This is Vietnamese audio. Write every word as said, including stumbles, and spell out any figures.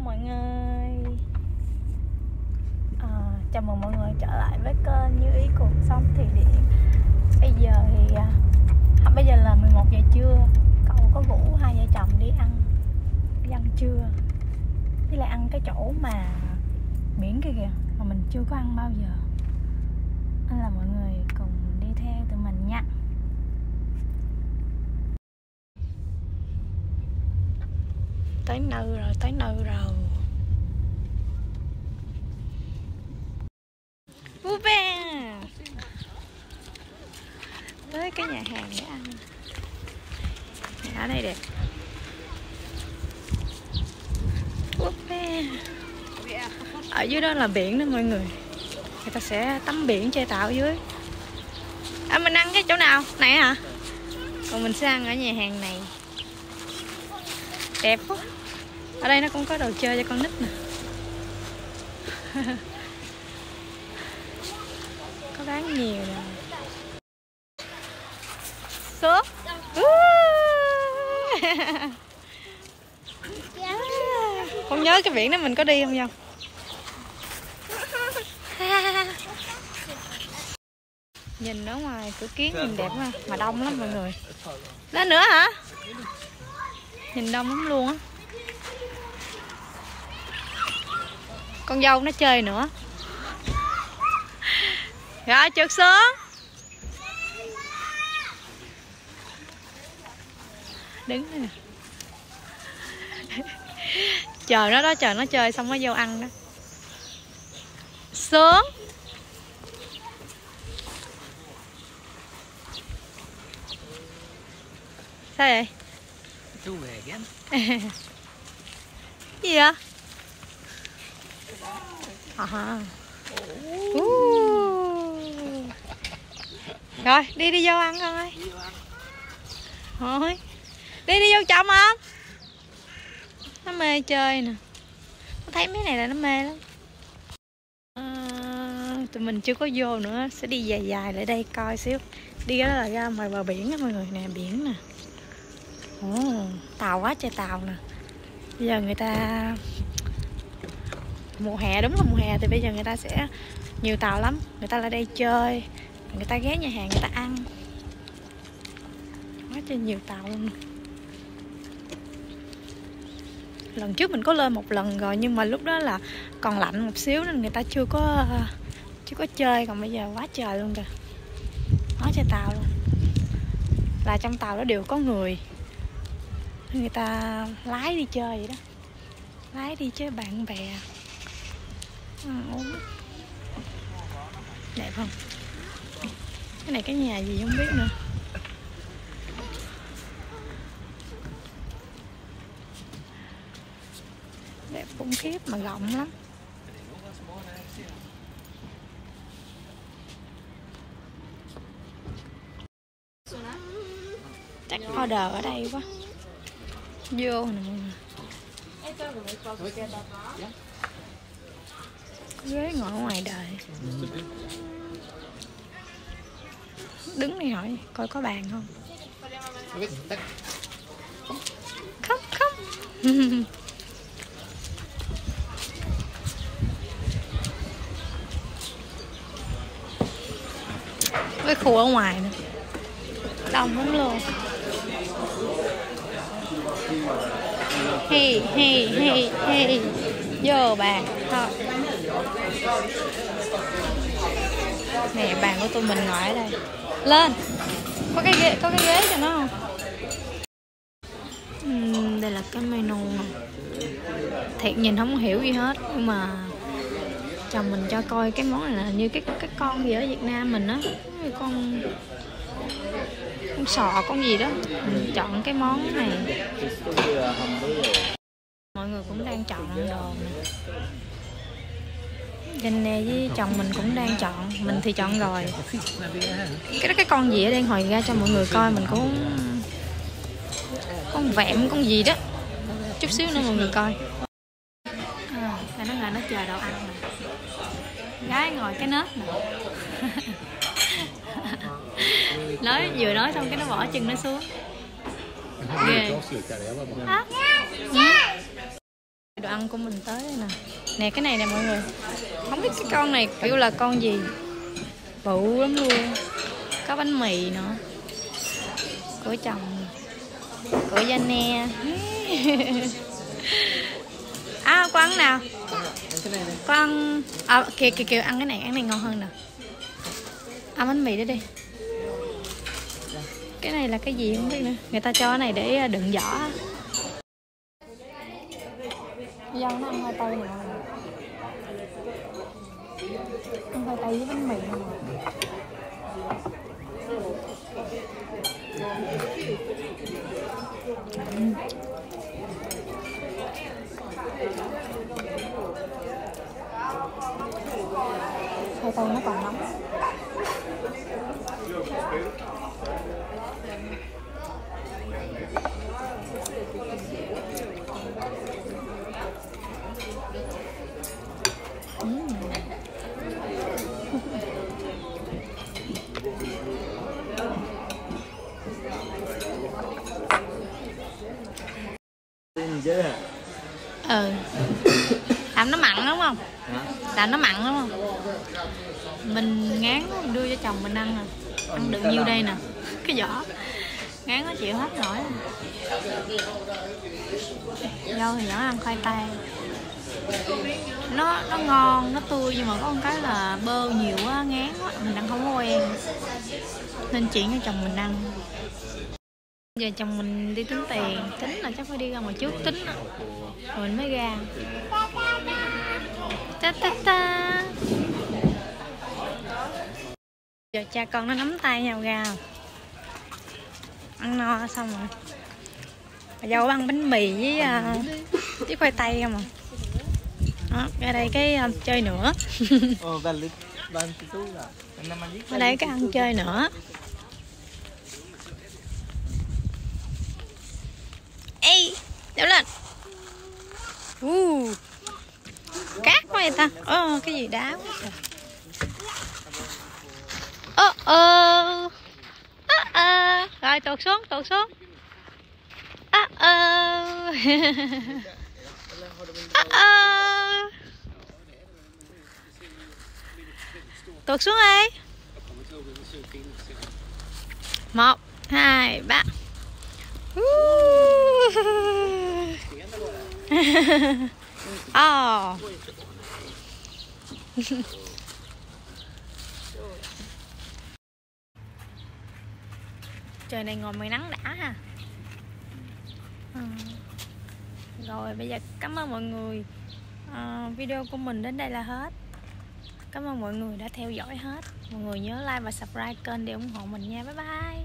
mọi người, à, chào mừng mọi người trở lại với kênh Như Ý Cuộc Sống Thụy Điển. Bây giờ thì à, bây giờ là mười một giờ trưa. Cậu có rủ hai vợ chồng đi ăn đi ăn trưa, với lại ăn cái chỗ mà biển kia kìa mà mình chưa có ăn bao giờ, nên là mọi người cùng đi theo tụi mình nha. Tới nơi rồi, tới nơi rồi. Upa! Tới cái nhà hàng để ăn. Ở đây đẹp. Upa! Ở dưới đó là biển đó mọi người. Người ta sẽ tắm biển chơi tàu ở dưới. À, mình ăn cái chỗ nào? Này hả? Còn mình sẽ ăn ở nhà hàng này. Đẹp quá. Ở đây nó cũng có đồ chơi cho con nít nè. Có bán nhiều nè. Sốt. Con nhớ cái biển đó mình có đi không không? Nhìn ở ngoài cửa kiến nhìn đẹp quá, mà đông lắm mọi người. Lên nữa hả? Nhìn đông lắm luôn á. Con dâu nó chơi nữa. Rồi trượt xuống. Đứng nè. Chờ nó đó, chờ nó chơi xong nó vô ăn đó. Xuống. Sao vậy? Chú về ghém. Gì vậy? À. Uh. Rồi đi đi vô ăn con ơi. Thôi đi đi vô chồng không? Nó mê chơi nè. Nó thấy mấy này là nó mê lắm. À, tụi mình chưa có vô nữa, sẽ đi dài dài lại đây coi xíu. Đi đó là ra ngoài bờ biển đó mọi người nè, biển nè. Ồ, tàu quá trời tàu nè. Bây giờ người ta mùa hè, đúng là mùa hè thì bây giờ người ta sẽ nhiều tàu lắm. Người ta lại đây chơi, người ta ghé nhà hàng người ta ăn. Quá trời nhiều tàu luôn. Lần trước mình có lên một lần rồi, nhưng mà lúc đó là còn lạnh một xíu nên người ta chưa có chưa có chơi. Còn bây giờ quá trời luôn kìa, quá trời tàu luôn. Là trong tàu đó đều có người, người ta lái đi chơi vậy đó, lái đi chơi bạn bè. Ừ, đẹp không? Cái này cái nhà gì không biết nữa. Đẹp khủng khiếp mà rộng lắm. Chắc order ở đây quá. Vô nè mọi người. Ghế ngồi ngoài đời. Đứng đi hỏi coi có bàn không. Không không. Cái khu ở ngoài nữa đông lắm luôn. Hi hi hi hi. Vô bàn thôi. Nè bàn của tụi mình ngồi ở đây. Lên. Có cái ghế, có cái ghế cho nó không? Uhm, đây là cái menu này. Thiệt nhìn không hiểu gì hết, nhưng mà chồng mình cho coi cái món này là như cái cái con gì ở Việt Nam mình á, con con sò con gì đó. Mình chọn cái món này. Mọi người cũng đang chọn đồ nè. Dành nè với chồng mình cũng đang chọn. Mình thì chọn rồi. Cái đó cái con gì ở đây hồi ra cho mọi người coi. Mình cũng con vẹm con gì đó. Chút xíu nữa mọi người coi. À, là nó ngồi nó chờ đồ ăn nè. Gái ngồi cái nết nè. Nói vừa nói xong cái nó bỏ chân nó xuống. Ghê. đồ ăn của mình tới đây nè. Nè cái này nè mọi người. Không biết cái con này kiểu là con gì. Bự lắm luôn. Có bánh mì nữa. Của chồng. Của Jane. À con ăn nào. Con à, kìa kìa kìa ăn cái này, ăn cái này ngon hơn nè. Ăn bánh mì đó đi. Cái này là cái gì không biết nữa. Người ta cho cái này để đựng vỏ. Dân nó ăn khoai tây nè. Ăn khoai tây với bánh mì nè. Ừ. Khoai tây nó còn nóng. Ừ. Làm nó mặn đúng không? Làm nó mặn đúng không? Mình ngán mình đưa cho chồng mình ăn nè. Ăn được nhiêu đây nè. Cái vỏ ngán nó chịu hết nổi. Dâu thì vẫn ăn khoai tây. Nó nó ngon, nó tươi nhưng mà có một cái là bơ nhiều quá, ngán quá, mình ăn không có quen. Nên chuyển cho chồng mình ăn. Giờ chồng mình đi tính tiền, tính là chắc phải đi ra ngoài trước tính rồi mình mới ra. Ta ta ta. Giờ cha con nó nắm tay nhau ra. Ăn no xong rồi. Dâu ăn bánh mì với uh, với khoai tây không à. Đó, ra đây cái uh, chơi nữa. Ở đây cái ăn chơi nữa. Ê, đéo lên. Uh, cát quá vậy ta. Ơ, oh, cái gì đá quá trời. Ơ ơ. Ơ ơ. Rồi tuột xuống, tuột xuống. Ơ ơ. Ơ ơ. Tuột xuống đi. Một, hai, ba. Oh. Trời này ngồi ngoài nắng đã ha. Ừ. Rồi bây giờ cảm ơn mọi người. À, video của mình đến đây là hết. Cảm ơn mọi người đã theo dõi hết. Mọi người nhớ like và subscribe kênh để ủng hộ mình nha. Bye bye.